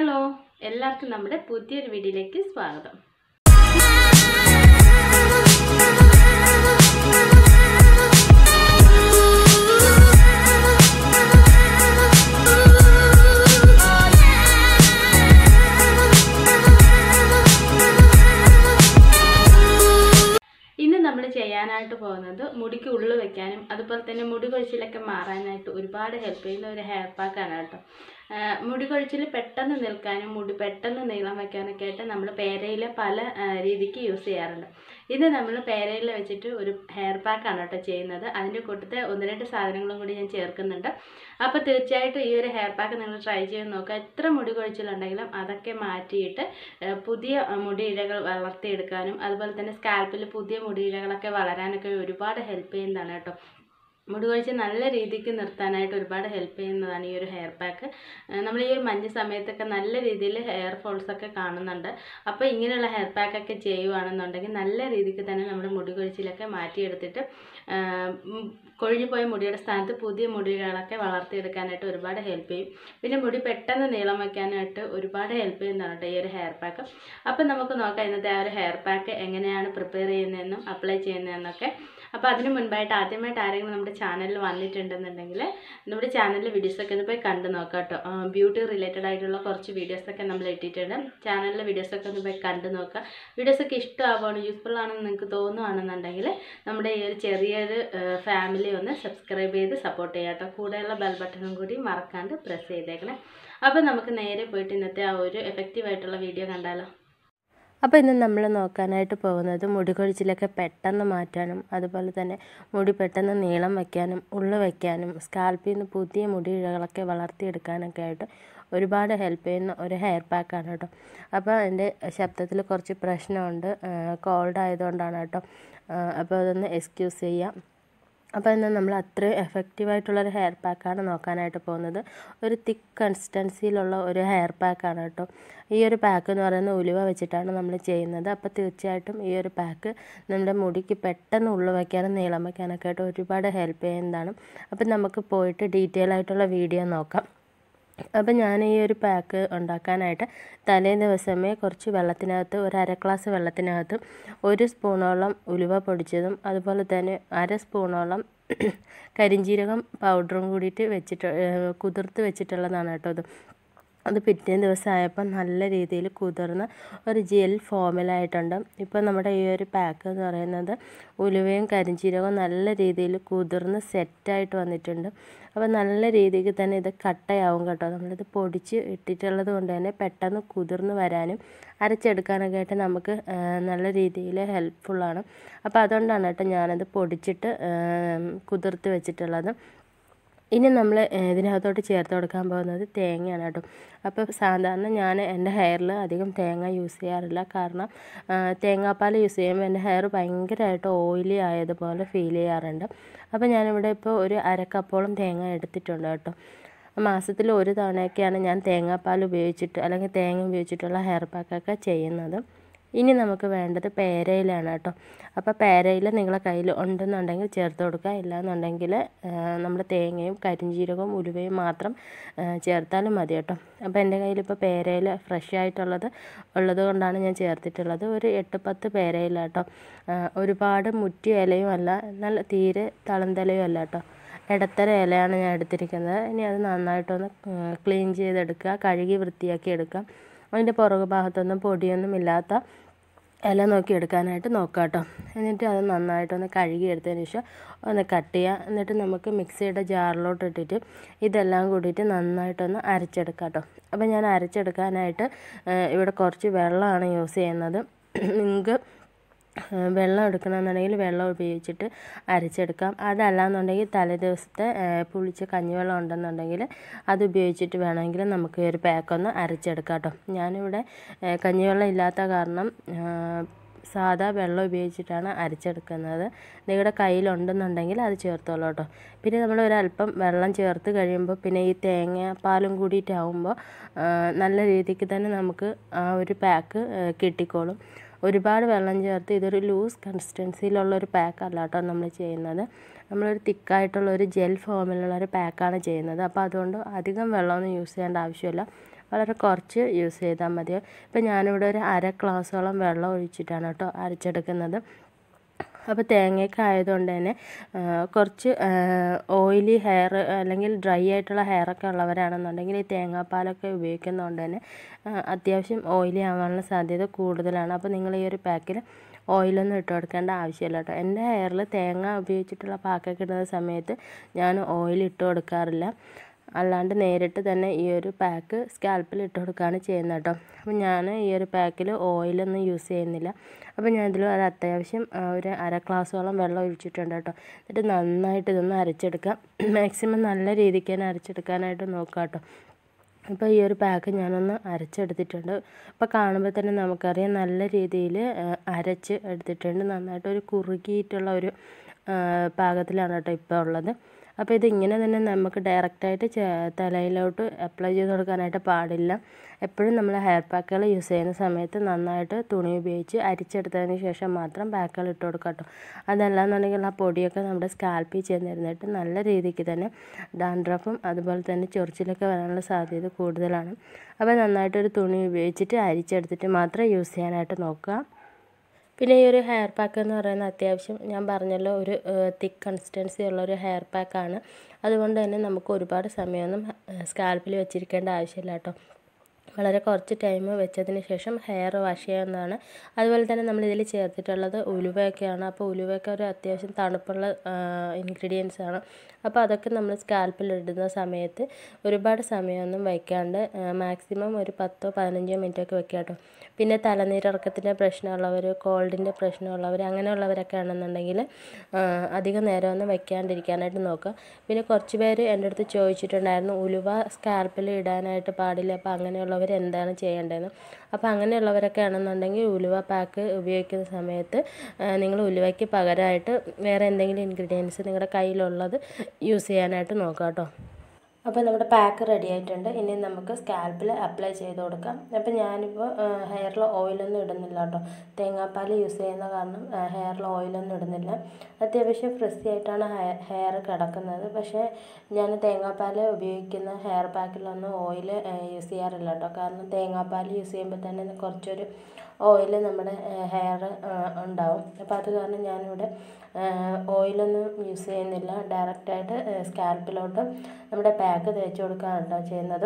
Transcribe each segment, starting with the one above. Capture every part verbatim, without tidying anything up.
Hello, എല്ലാവർക്കും നമ്മുടെ പുതിയൊരു വീഡിയോയിലേക്ക് സ്വാഗതം. ഇന്ന് നമ്മൾ ചെയ്യാനായിട്ട് പോകുന്നത് മുടിക്ക് ഉള്ളു വെക്കാനും അതുപോലെ തന്നെ മുടി കൊഴിച്ചിലൊക്കെ മാറാനായിട്ട് ഒരുപാട് ഹെൽപ്പ് ചെയ്യുന്ന ഒരു ഹെയർ പാക്കാണ് കേട്ടോ. മുടി കൊഴിച്ചിൽ പെട്ടെന്ന് നിൽക്കാനും മുടി പെട്ടെന്ന് നീളം വയ്ക്കാനൊക്കെ ആയിട്ട് നമ്മൾ പേരയില പല രീതിക്ക് യൂസ് ചെയ്യാറുണ്ട്. ഇത് നമ്മൾ പേരയില വെച്ചിട്ട് ഒരു ഹെയർ പാക്കാണ് കേട്ടോ ചെയ്യുന്നത്. അതിൻ്റെ കൂട്ടത്തിൽ ഒന്ന് രണ്ട് സാധനങ്ങളും കൂടി ഞാൻ ചേർക്കുന്നുണ്ട്. അപ്പോൾ തീർച്ചയായിട്ടും ഈ ഒരു ഹെയർ പാക്ക് നിങ്ങൾ ട്രൈ ചെയ്ത് നോക്കുക. എത്ര മുടി കൊഴിച്ചിലുണ്ടെങ്കിലും അതൊക്കെ മാറ്റിയിട്ട് പുതിയ മുടിയിഴകൾ വളർത്തിയെടുക്കാനും അതുപോലെ തന്നെ സ്കാൽപ്പിൽ പുതിയ മുടിയിഴകളൊക്കെ വളരാനൊക്കെ ഒരുപാട് ഹെൽപ്പ് ചെയ്യുന്നതാണ് കേട്ടോ. മുടി കൊഴിച്ചിൽ നല്ല രീതിക്ക് നിർത്താനായിട്ട് ഒരുപാട് ഹെൽപ്പ് ചെയ്യുന്നതാണ് ഈ ഒരു ഹെയർ പാക്ക്. നമ്മൾ ഈ ഒരു മഞ്ഞ സമയത്തൊക്കെ നല്ല രീതിയിൽ ഹെയർ ഫോൾസൊക്കെ കാണുന്നുണ്ട്. അപ്പോൾ ഇങ്ങനെയുള്ള ഹെയർ പാക്കൊക്കെ ചെയ്യുകയാണെന്നുണ്ടെങ്കിൽ നല്ല രീതിക്ക് തന്നെ നമ്മുടെ മുടി കൊഴിച്ചിലൊക്കെ മാറ്റിയെടുത്തിട്ട് കൊഴിഞ്ഞു പോയ മുടിയുടെ സ്ഥാനത്ത് പുതിയ മുടികളൊക്കെ വളർത്തിയെടുക്കാനായിട്ട് ഒരുപാട് ഹെൽപ്പ് ചെയ്യും. പിന്നെ മുടി പെട്ടെന്ന് നീളം വയ്ക്കാനായിട്ട് ഒരുപാട് ഹെൽപ്പ് ചെയ്യുന്നതാണ് കേട്ടോ ഈ ഒരു ഹെയർ പാക്ക്. അപ്പോൾ നമുക്ക് നോക്കാം ഇന്നത്തെ ആ ഒരു ഹെയർ പാക്ക് എങ്ങനെയാണ് പ്രിപ്പയർ ചെയ്യുന്നതെന്നും അപ്ലൈ ചെയ്യുന്നതെന്നൊക്കെ. അപ്പോൾ അതിന് മുൻപായിട്ട് ആദ്യമായിട്ട് ആരെങ്കിലും നമ്മുടെ ചാനലിൽ വന്നിട്ടുണ്ടെന്നുണ്ടെങ്കിൽ നമ്മുടെ ചാനലിൽ വീഡിയോസൊക്കെ ഒന്ന് പോയി കണ്ടു നോക്കാം കേട്ടോ. ബ്യൂട്ടി റിലേറ്റഡ് ആയിട്ടുള്ള കുറച്ച് വീഡിയോസൊക്കെ നമ്മൾ ഇട്ടിട്ടുണ്ട്. ചാനലിലെ വീഡിയോസൊക്കെ ഒന്ന് പോയി കണ്ടു നോക്കുക. വീഡിയോസൊക്കെ ഇഷ്ടമാവുകയാണ്, യൂസ്ഫുൾ ആണെന്ന് നിങ്ങൾക്ക് തോന്നുകയാണെന്നുണ്ടെങ്കിൽ നമ്മുടെ ഈ ഒരു ചെറിയൊരു ഫാമിലി ഒന്ന് സബ്സ്ക്രൈബ് ചെയ്ത് സപ്പോർട്ട് ചെയ്യാം കേട്ടോ. കൂടെയുള്ള ബെൽ ബട്ടണും കൂടി മറക്കാണ്ട് പ്രസ് ചെയ്തേക്കണേ. അപ്പോൾ നമുക്ക് നേരെ പോയിട്ട് ഇന്നത്തെ ആ ഒരു എഫക്റ്റീവായിട്ടുള്ള വീഡിയോ കണ്ടാലോ. അപ്പോൾ ഇന്ന് നമ്മൾ നോക്കാനായിട്ട് പോകുന്നത് മുടി കൊഴിച്ചിലൊക്കെ പെട്ടെന്ന് മാറ്റാനും അതുപോലെ തന്നെ മുടി പെട്ടെന്ന് നീളം വയ്ക്കാനും ഉള്ളു വയ്ക്കാനും സ്കാൽപ്പിൽ നിന്ന് പുതിയ മുടിയിഴകളൊക്കെ വളർത്തിയെടുക്കാനൊക്കെ ആയിട്ട് ഒരുപാട് ഹെൽപ്പ് ചെയ്യുന്ന ഒരു ഹെയർ പാക്കാണ് കേട്ടോ. അപ്പോൾ എൻ്റെ ശബ്ദത്തിൽ കുറച്ച് പ്രശ്നമുണ്ട്, കോൾഡ് ആയതുകൊണ്ടാണ് കേട്ടോ. അപ്പോൾ അതൊന്ന് എക്സ്ക്യൂസ് ചെയ്യാം. അപ്പോൾ ഇന്ന് നമ്മൾ അത്രയും എഫക്റ്റീവായിട്ടുള്ളൊരു ഹെയർ പാക്കാണ് നോക്കാനായിട്ട് പോകുന്നത്. ഒരു തിക്ക് കൺസിസ്റ്റൻസിയിലുള്ള ഒരു ഹെയർ പാക്കാണ് കേട്ടോ. ഈ ഒരു പാക്ക് എന്ന് പറയുന്നത് ഉലുവ വെച്ചിട്ടാണ് നമ്മൾ ചെയ്യുന്നത്. അപ്പോൾ തീർച്ചയായിട്ടും ഈ ഒരു പാക്ക് നമ്മുടെ മുടിക്ക് പെട്ടെന്ന് ഉള്ളു വയ്ക്കാനും നീളം വയ്ക്കാനൊക്കെ ആയിട്ട് ഒരുപാട് ഹെൽപ്പ് ചെയ്യുന്നതാണ്. അപ്പം നമുക്ക് പോയിട്ട് ഡീറ്റെയിൽ ആയിട്ടുള്ള വീഡിയോ നോക്കാം. അപ്പം ഞാൻ ഈ ഒരു പാക്ക് ഉണ്ടാക്കാനായിട്ട് തലേ ദിവസമേ കുറച്ച് വെള്ളത്തിനകത്ത് ഒരു അര ഗ്ലാസ് വെള്ളത്തിനകത്ത് ഒരു സ്പൂണോളം ഉലുവ പൊടിച്ചതും അതുപോലെ തന്നെ അര സ്പൂണോളം കരിഞ്ജീരകം പൗഡറും കൂടിയിട്ട് വെച്ചിട്ട് കുതിർത്ത് വെച്ചിട്ടുള്ളതാണ് കേട്ടോ. അത് അത് പിറ്റേ ദിവസമായപ്പോൾ നല്ല രീതിയിൽ കുതിർന്ന് ഒരു ജെൽ ഫോമിലായിട്ടുണ്ട്. ഇപ്പോൾ നമ്മുടെ ഈ ഒരു പാക്ക് എന്ന് പറയുന്നത് ഉലുവയും കരിഞ്ജീരകവും നല്ല രീതിയിൽ കുതിർന്ന് സെറ്റായിട്ട് വന്നിട്ടുണ്ട്. അപ്പോൾ നല്ല രീതിക്ക് തന്നെ ഇത് കട്ടയാവും കേട്ടോ. നമ്മളിത് പൊടിച്ച് ഇട്ടിട്ടുള്ളത് കൊണ്ട് തന്നെ പെട്ടെന്ന് കുതിർന്ന് വരാനും അരച്ചെടുക്കാനൊക്കെ ആയിട്ട് നമുക്ക് നല്ല രീതിയിൽ ഹെൽപ്ഫുള്ളാണ്. അപ്പോൾ അതുകൊണ്ടാണ് കേട്ടോ ഞാനത് പൊടിച്ചിട്ട് കുതിർത്ത് വെച്ചിട്ടുള്ളത്. ഇനി നമ്മൾ ഇതിനകത്തോട്ട് ചേർത്ത് കൊടുക്കാൻ പോകുന്നത് തേങ്ങയാണ് കേട്ടോ. അപ്പോൾ സാധാരണ ഞാൻ എൻ്റെ ഹെയറിൽ അധികം തേങ്ങ യൂസ് ചെയ്യാറില്ല. കാരണം തേങ്ങാപ്പാൽ യൂസ് ചെയ്യുമ്പോൾ എൻ്റെ ഹെയർ ഭയങ്കരമായിട്ട് ഓയിലി ആയതുപോലെ ഫീൽ ചെയ്യാറുണ്ട്. അപ്പോൾ ഞാനിവിടെ ഇപ്പോൾ ഒരു അരക്കപ്പോളം തേങ്ങ എടുത്തിട്ടുണ്ട് കേട്ടോ. മാസത്തിൽ ഒരു തവണയൊക്കെയാണ് ഞാൻ തേങ്ങാപ്പാൽ ഉപയോഗിച്ചിട്ട് അല്ലെങ്കിൽ തേങ്ങ ഉപയോഗിച്ചിട്ടുള്ള ഹെയർ പാക്കൊക്കെ ചെയ്യുന്നത്. ഇനി നമുക്ക് വേണ്ടത് പേരയിലാണ് കേട്ടോ. അപ്പോൾ പേരയില നിങ്ങളെ കയ്യിൽ ഉണ്ടെന്നുണ്ടെങ്കിൽ ചേർത്ത് കൊടുക്കുക. ഇല്ലയെന്നുണ്ടെങ്കിൽ നമ്മുടെ തേങ്ങയും കരിഞ്ജീരകവും ഉലുവയും മാത്രം ചേർത്താലും മതി കേട്ടോ. അപ്പോൾ എൻ്റെ കയ്യിലിപ്പോൾ പേരയില ഫ്രഷ് ആയിട്ടുള്ളത് ഉള്ളത് കൊണ്ടാണ് ഞാൻ ചേർത്തിട്ടുള്ളത്. ഒരു എട്ട് പത്ത് പേരയില കേട്ടോ. ഒരുപാട് മുറ്റിയ ഇലയും അല്ല, എന്നാൽ തീരെ തളന്തലയും അല്ല കേട്ടോ. ഇടത്തര ഇലയാണ് ഞാൻ എടുത്തിരിക്കുന്നത്. ഇനി അത് നന്നായിട്ടൊന്ന് ക്ലീൻ ചെയ്തെടുക്കുക, കഴുകി വൃത്തിയാക്കി എടുക്കാം. അതിൻ്റെ പുറകു ഭാഗത്തൊന്നും പൊടിയൊന്നും ഇല്ലാത്ത ഇല നോക്കി എടുക്കാനായിട്ട് നോക്കാം കേട്ടോ. എന്നിട്ട് അത് നന്നായിട്ടൊന്ന് കഴുകി എടുത്തതിന് ശേഷം ഒന്ന് കട്ട് ചെയ്യുക. എന്നിട്ട് നമുക്ക് മിക്സിയുടെ ജാറിലോട്ട് ഇട്ടിട്ട് ഇതെല്ലാം കൂടിയിട്ട് നന്നായിട്ടൊന്ന് അരച്ചെടുക്കാം കേട്ടോ. അപ്പോൾ ഞാൻ അരച്ചെടുക്കാനായിട്ട് ഇവിടെ കുറച്ച് വെള്ളമാണ് യൂസ് ചെയ്യുന്നത്. നിങ്ങൾക്ക് വെള്ളം എടുക്കണമെന്നുണ്ടെങ്കിൽ വെള്ളം ഉപയോഗിച്ചിട്ട് അരച്ചെടുക്കാം. അതല്ലാന്നുണ്ടെങ്കിൽ തലേ ദിവസത്തെ പുളിച്ച കഞ്ഞിവെള്ളം ഉണ്ടെന്നുണ്ടെങ്കിൽ അത് ഉപയോഗിച്ചിട്ട് വേണമെങ്കിൽ നമുക്ക് ഒരു പാക്കൊന്ന് അരച്ചെടുക്കാം കേട്ടോ. ഞാനിവിടെ കഞ്ഞിവെള്ളം ഇല്ലാത്ത കാരണം സാധാ വെള്ളം ഉപയോഗിച്ചിട്ടാണ് അരച്ചെടുക്കുന്നത്. നിങ്ങളുടെ കയ്യിലുണ്ടെന്നുണ്ടെങ്കിൽ അത് ചേർത്തോളൂ കേട്ടോ. പിന്നെ നമ്മൾ ഒരല്പം വെള്ളം ചേർത്ത് കഴിയുമ്പോൾ പിന്നെ ഈ തേങ്ങ പാലും കൂടിയിട്ടാവുമ്പോൾ നല്ല രീതിക്ക് തന്നെ നമുക്ക് ആ ഒരു പാക്ക് കിട്ടിക്കോളും. ഒരുപാട് വെള്ളം ചേർത്ത് ഇതൊരു ലൂസ് കൺസിസ്റ്റൻസിയിലുള്ളൊരു പാക്കല്ല കേട്ടോ നമ്മൾ ചെയ്യുന്നത്. നമ്മളൊരു തിക്കായിട്ടുള്ളൊരു ജെൽ ഫോമിലുള്ളൊരു പാക്കാണ് ചെയ്യുന്നത്. അപ്പോൾ അതുകൊണ്ട് അധികം വെള്ളമൊന്നും യൂസ് ചെയ്യേണ്ട ആവശ്യമില്ല. വളരെ കുറച്ച് യൂസ് ചെയ്താൽ മതി. ഇപ്പം ഞാനിവിടെ ഒരു അര ഗ്ലാസോളം വെള്ളം ഒഴിച്ചിട്ടാണ് കേട്ടോ അരച്ചെടുക്കുന്നത്. അപ്പോൾ തേങ്ങയൊക്കെ ആയതുകൊണ്ട് തന്നെ കുറച്ച് ഓയിലി ഹെയർ അല്ലെങ്കിൽ ഡ്രൈ ആയിട്ടുള്ള ഹെയറൊക്കെ ഉള്ളവരാണെന്നുണ്ടെങ്കിൽ ഈ തേങ്ങാപ്പാലൊക്കെ ഉപയോഗിക്കുന്നതുകൊണ്ട് തന്നെ അത്യാവശ്യം ഓയിലി ആവാനുള്ള സാധ്യത കൂടുതലാണ്. അപ്പോൾ നിങ്ങൾ ഈ ഒരു പാക്കിൽ ഓയിലൊന്നും ഇട്ട് കൊടുക്കേണ്ട ആവശ്യമില്ല കേട്ടോ. എൻ്റെ ഹെയറിൽ തേങ്ങ ഉപയോഗിച്ചിട്ടുള്ള പാക്കൊക്കെ ഇടുന്ന സമയത്ത് ഞാൻ ഓയിൽ ഇട്ട് കൊടുക്കാറില്ല. അല്ലാണ്ട് നേരിട്ട് തന്നെ ഈ ഒരു പാക്ക് സ്കാൽപ്പിൽ ഇട്ട് കൊടുക്കുകയാണ് ചെയ്യുന്നത് കേട്ടോ. അപ്പോൾ ഞാൻ ഈ ഒരു പാക്കിൽ ഓയിലൊന്നും യൂസ് ചെയ്യുന്നില്ല. അപ്പോൾ ഞാൻ ഇതിൽ ഒരു അത്യാവശ്യം ഒരു അര ഗ്ലാസോളം വെള്ളം ഒഴിച്ചിട്ടുണ്ട് കേട്ടോ. എന്നിട്ട് നന്നായിട്ട് ഇതൊന്ന് അരച്ചെടുക്കാം. മാക്സിമം നല്ല രീതിക്ക് തന്നെ അരച്ചെടുക്കാനായിട്ട് നോക്കാം കേട്ടോ. അപ്പോൾ ഈ ഒരു പാക്ക് ഞാനൊന്ന് അരച്ചെടുത്തിട്ടുണ്ട്. അപ്പോൾ കാണുമ്പോൾ തന്നെ നമുക്കറിയാം നല്ല രീതിയിൽ അരച്ച് എടുത്തിട്ടുണ്ട്. നന്നായിട്ട് ഒരു കുറുകിയിട്ടുള്ള ഒരു പാകത്തിലാണ് കേട്ടോ ഇപ്പോൾ ഉള്ളത്. അപ്പോൾ ഇതിങ്ങനെ തന്നെ നമുക്ക് ഡയറക്റ്റായിട്ട് തലയിലോട്ട് അപ്ലൈ ചെയ്ത് കൊടുക്കാനായിട്ട് പാടില്ല. എപ്പോഴും നമ്മൾ ഹെയർ പാക്കുകൾ യൂസ് ചെയ്യുന്ന സമയത്ത് നന്നായിട്ട് തുണി ഉപയോഗിച്ച് അരിച്ചെടുത്തതിന് ശേഷം മാത്രം പാക്കുകൾ ഇട്ട് കൊടുക്കാം കേട്ടോ. അതല്ലാന്നുണ്ടെങ്കിൽ ആ പൊടിയൊക്കെ നമ്മുടെ സ്കാൽപ്പിൽ ചെന്നിരുന്നിട്ട് നല്ല രീതിക്ക് തന്നെ ഡാൻഡ്രഫും അതുപോലെ തന്നെ ചൊറിച്ചിലൊക്കെ വരാനുള്ള സാധ്യത കൂടുതലാണ്. അപ്പോൾ നന്നായിട്ടൊരു തുണി ഉപയോഗിച്ചിട്ട് അരിച്ചെടുത്തിട്ട് മാത്രം യൂസ് ചെയ്യാനായിട്ട് നോക്കുക. പിന്നെ ഈ ഒരു ഹെയർ പാക്ക് എന്ന് പറയുന്നത് അത്യാവശ്യം ഞാൻ പറഞ്ഞല്ലോ ഒരു തിക്ക് കൺസിസ്റ്റൻസി ഉള്ള ഒരു ഹെയർ പാക്കാണ്. അതുകൊണ്ട് തന്നെ നമുക്ക് ഒരുപാട് സമയമൊന്നും സ്കാൽപ്പിൽ വെച്ചിരിക്കേണ്ട ആവശ്യമില്ല കേട്ടോ. വളരെ കുറച്ച് ടൈം വെച്ചതിന് ശേഷം ഹെയർ വാഷ് ചെയ്യാവുന്നതാണ്. അതുപോലെ തന്നെ നമ്മളിതിൽ ചേർത്തിട്ടുള്ളത് ഉലുവയൊക്കെയാണ്. അപ്പോൾ ഉലുവയൊക്കെ ഒരു അത്യാവശ്യം തണുപ്പുള്ള ഇൻഗ്രീഡിയൻസ് ആണ്. അപ്പോൾ അതൊക്കെ നമ്മൾ സ്കാൽപ്പിൽ ഇടുന്ന സമയത്ത് ഒരുപാട് സമയമൊന്നും വയ്ക്കാണ്ട് മാക്സിമം ഒരു പത്തോ പതിനഞ്ചോ മിനിറ്റൊക്കെ വെക്കുക കേട്ടോ. പിന്നെ തലനീരിറക്കത്തിൻ്റെ പ്രശ്നമുള്ളവർ, കോൾഡിൻ്റെ പ്രശ്നമുള്ളവർ, അങ്ങനെയുള്ളവരൊക്കെ ആണെന്നുണ്ടെങ്കിൽ അധികം നേരമൊന്നും വെക്കാണ്ടിരിക്കാനായിട്ട് നോക്കുക. പിന്നെ കുറച്ച് പേര് എൻ്റെ അടുത്ത് ചോദിച്ചിട്ടുണ്ടായിരുന്നു ഉലുവ സ്കാൽപ്പിൽ ഇടാനായിട്ട് പാടില്ല, അപ്പോൾ അങ്ങനെയുള്ളവർ എന്താണ് ചെയ്യേണ്ടതെന്ന്. അപ്പോൾ അങ്ങനെയുള്ളവരൊക്കെ ആണെന്നുണ്ടെങ്കിൽ ഉലുവ പാക്ക് ഉപയോഗിക്കുന്ന സമയത്ത് നിങ്ങൾ ഉലുവയ്ക്ക് പകരമായിട്ട് വേറെ എന്തെങ്കിലും ഇൻഗ്രീഡിയൻസ് നിങ്ങളുടെ കയ്യിലുള്ളത് യൂസ് ചെയ്യാനായിട്ട് നോക്കുക കേട്ടോ. അപ്പോൾ നമ്മുടെ പാക്ക് റെഡി ആയിട്ടുണ്ട്. ഇനി നമുക്ക് സ്കാൽപ്പിൽ അപ്ലൈ ചെയ്ത് കൊടുക്കാം. അപ്പോൾ ഞാനിപ്പോൾ ഹെയറിൽ ഓയിലൊന്നും ഇടുന്നില്ല കേട്ടോ. തേങ്ങാപ്പാൽ യൂസ് ചെയ്യുന്ന കാരണം ഹെയറിൽ ഓയിലൊന്നും ഇടുന്നില്ല. അത്യാവശ്യം ഫ്രിസി ആയിട്ടാണ് ഹെയർ കിടക്കുന്നത്. പക്ഷേ ഞാൻ തേങ്ങാപ്പാൽ ഉപയോഗിക്കുന്ന ഹെയർ പാക്കിലൊന്നും ഓയിൽ യൂസ് ചെയ്യാറില്ല കേട്ടോ. കാരണം തേങ്ങാപ്പാൽ യൂസ് ചെയ്യുമ്പോൾ തന്നെ കുറച്ചൊരു ഓയിൽ നമ്മുടെ ഹെയർ ഉണ്ടാവും. അപ്പോൾ അത് കാരണം ഞാനിവിടെ ഓയിലൊന്നും യൂസ് ചെയ്യുന്നില്ല. ഡയറക്റ്റായിട്ട് സ്കാൽപ്പിലോട്ട് നമ്മുടെ പാക്ക് തേച്ച് കൊടുക്കുകയാണ് കേട്ടോ ചെയ്യുന്നത്.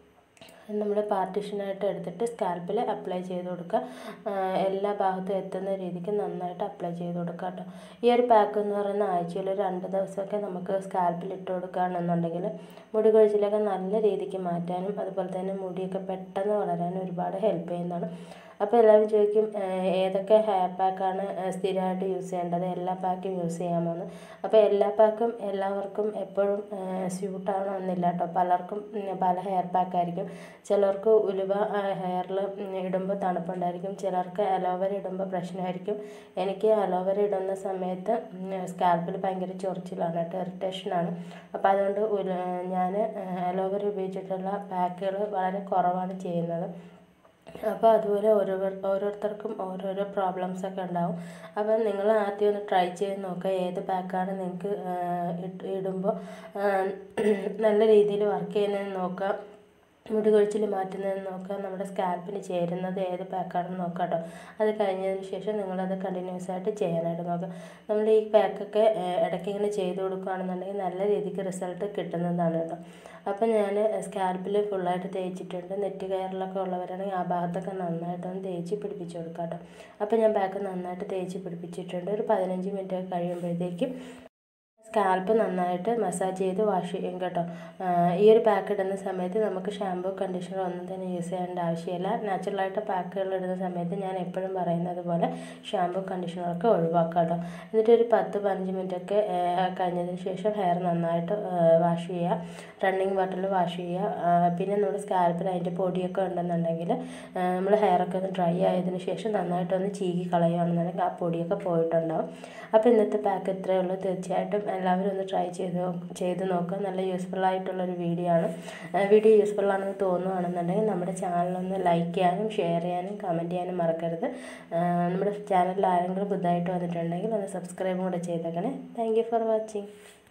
നമ്മൾ പാർട്ടീഷനായിട്ട് എടുത്തിട്ട് സ്കാൽപ്പിൽ അപ്ലൈ ചെയ്ത് കൊടുക്കുക. എല്ലാ ഭാഗത്തും എത്തുന്ന രീതിക്ക് നന്നായിട്ട് അപ്ലൈ ചെയ്ത് കൊടുക്കുക കേട്ടോ. ഈ ഒരു പാക്ക് എന്ന് പറയുന്ന ആഴ്ചയിൽ ഒരു രണ്ട് ദിവസമൊക്കെ നമുക്ക് സ്കാൽപ്പിൽ ഇട്ട് കൊടുക്കുകയാണെന്നുണ്ടെങ്കിൽ മുടി കൊഴിച്ചിലൊക്കെ നല്ല രീതിക്ക് മാറ്റാനും അതുപോലെ തന്നെ മുടിയൊക്കെ പെട്ടെന്ന് വളരാനും ഒരുപാട് ഹെൽപ്പ് ചെയ്യുന്നതാണ്. അപ്പോൾ എല്ലാവരും ചോദിക്കും ഏതൊക്കെ ഹെയർ പാക്കാണ് സ്ഥിരമായിട്ട് യൂസ് ചെയ്യേണ്ടത്, എല്ലാ പാക്കും യൂസ് ചെയ്യാമോയെന്ന്. അപ്പോൾ എല്ലാ പാക്കും എല്ലാവർക്കും എപ്പോഴും സ്യൂട്ടാവണമെന്നില്ല കേട്ടോ. പലർക്കും പല ഹെയർ പാക്കായിരിക്കും. ചിലർക്ക് ഉലുവ ഹെയറിൽ ഇടുമ്പോൾ തണുപ്പുണ്ടായിരിക്കും, ചിലർക്ക് അലോവേര ഇടുമ്പോൾ പ്രശ്നമായിരിക്കും. എനിക്ക് അലോവേര ഇടുന്ന സമയത്ത് സ്കാൽപ്പിൽ ഭയങ്കര ചൊറിച്ചിലാണ് കേട്ടോ, ഇറിറ്റേഷനാണ്. അപ്പോൾ അതുകൊണ്ട് ഞാൻ അലോവേര ഉപയോഗിച്ചിട്ടുള്ള പാക്കുകൾ വളരെ കുറവാണ് ചെയ്യുന്നത്. അപ്പോൾ അതുപോലെ ഓരോ ഓരോരുത്തർക്കും ഓരോരോ പ്രോബ്ലംസൊക്കെ ഉണ്ടാവും. അപ്പോൾ നിങ്ങൾ ആദ്യം ഒന്ന് ട്രൈ ചെയ്ത് നോക്കുക ഏത് പാക്കാണ് നിങ്ങൾക്ക് ഇടുമ്പോൾ നല്ല രീതിയിൽ വർക്ക് ചെയ്യുന്നതെന്ന് നോക്കുക. മുടി കൊഴിച്ചിൽ മാറ്റുന്നതെന്ന് നോക്കുക. നമ്മുടെ സ്കാൽപ്പിന് ചേരുന്നത് ഏത് പാക്കാണെന്ന് നോക്കാം കേട്ടോ. അത് കഴിഞ്ഞതിന് ശേഷം നിങ്ങളത് കണ്ടിന്യൂസ് ആയിട്ട് ചെയ്യാനായിട്ട് നോക്കുക. നമ്മൾ ഈ പാക്കൊക്കെ ഇടയ്ക്ക് ഇങ്ങനെ ചെയ്ത് കൊടുക്കുകയാണെന്നുണ്ടെങ്കിൽ നല്ല രീതിക്ക് റിസൾട്ട് കിട്ടുന്നതാണ് കേട്ടോ. അപ്പം ഞാൻ സ്കാൽപ്പിൽ ഫുള്ളായിട്ട് തേച്ചിട്ടുണ്ട്. നെറ്റ് കയറിലൊക്കെ ഉള്ളവരാണെങ്കിൽ ആ ഭാഗത്തൊക്കെ നന്നായിട്ടൊന്ന് തേച്ച് പിടിപ്പിച്ച് കൊടുക്കാം കേട്ടോ. അപ്പോൾ ഞാൻ പാക്ക് നന്നായിട്ട് തേച്ച് പിടിപ്പിച്ചിട്ടുണ്ട്. ഒരു പതിനഞ്ച് മിനിറ്റ് ഒക്കെ കഴിയുമ്പോഴത്തേക്കും സ്കാൽപ്പ് നന്നായിട്ട് മസാജ് ചെയ്ത് വാഷ് ചെയ്യും കേട്ടോ. ഈ ഒരു പാക്ക് ഇടുന്ന സമയത്ത് നമുക്ക് ഷാമ്പൂ കണ്ടീഷണർ ഒന്നും തന്നെ യൂസ് ചെയ്യേണ്ട ആവശ്യമില്ല. നാച്ചുറലായിട്ട് പാക്കുകൾ ഇടുന്ന സമയത്ത് ഞാൻ എപ്പോഴും പറയുന്നത് പോലെ ഷാമ്പൂ കണ്ടീഷണറൊക്കെ ഒഴിവാക്കാം കേട്ടോ. എന്നിട്ടൊരു പത്ത് പതിനഞ്ച് മിനിറ്റൊക്കെ കഴിഞ്ഞതിന് ശേഷം ഹെയർ നന്നായിട്ട് വാഷ് ചെയ്യുക. റണ്ണിങ് വാട്ടറിൽ വാഷ് ചെയ്യുക. പിന്നെ നമ്മുടെ സ്കാൽപ്പിൽ അതിൻ്റെ പൊടിയൊക്കെ ഉണ്ടെന്നുണ്ടെങ്കിൽ നമ്മൾ ഹെയറൊക്കെ ഒന്ന് ഡ്രൈ ആയതിനു ശേഷം നന്നായിട്ടൊന്ന് ചീകി കളയുകയാണെന്നുണ്ടെങ്കിൽ ആ പൊടിയൊക്കെ പോയിട്ടുണ്ടാവും. അപ്പോൾ ഇന്നത്തെ പാക്ക് ഇത്രയേ ഉള്ളൂ. തീർച്ചയായിട്ടും എല്ലാവരും ഒന്ന് ട്രൈ ചെയ്ത് ചെയ്ത് നോക്കുക. നല്ല യൂസ്ഫുൾ ആയിട്ടുള്ളൊരു വീഡിയോ ആണ്. വീഡിയോ യൂസ്ഫുൾ ആണെന്ന് തോന്നുകയാണെന്നുണ്ടെങ്കിൽ നമ്മുടെ ചാനലൊന്ന് ലൈക്ക് ചെയ്യാനും ഷെയർ ചെയ്യാനും കമൻറ്റ് ചെയ്യാനും മറക്കരുത്. നമ്മുടെ ചാനലിൽ ആരെങ്കിലും പുതുതായിട്ട് വന്നിട്ടുണ്ടെങ്കിൽ ഒന്ന് സബ്സ്ക്രൈബും കൂടെ ചെയ്തേക്കണേ. Thank you for watching.